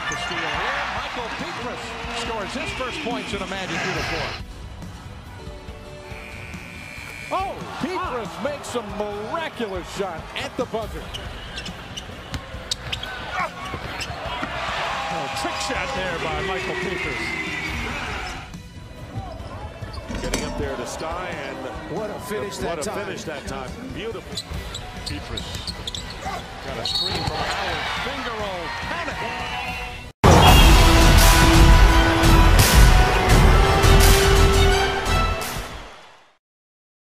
with the steal here. Mickael Pietrus scores his first points in a Magic uniform. Oh, Pietrus makes a miraculous shot at the buzzer. Oh, trick shot there by Mickael Pietrus. Getting up there to Sty, and what a finish that time. What a finish that time. Beautiful. Pietrus got a screen from Howard. Finger roll. Panic.